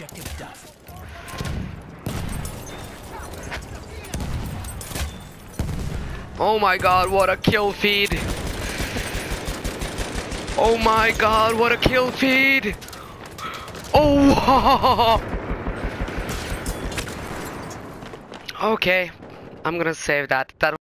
Objective done. Oh my god, what a kill feed! Oh my god, what a kill feed! Oh! Okay, I'm gonna save that. That